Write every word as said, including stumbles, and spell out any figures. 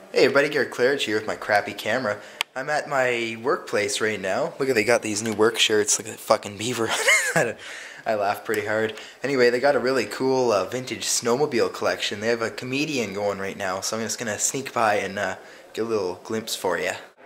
Hey everybody, Garret Claridge here with my crappy camera. I'm at my workplace right now. Look at, they got these new work shirts. Look at that fucking beaver. I laugh pretty hard. Anyway, they got a really cool uh, vintage snowmobile collection. They have a comedian going right now, so I'm just gonna sneak by and uh, get a little glimpse for you.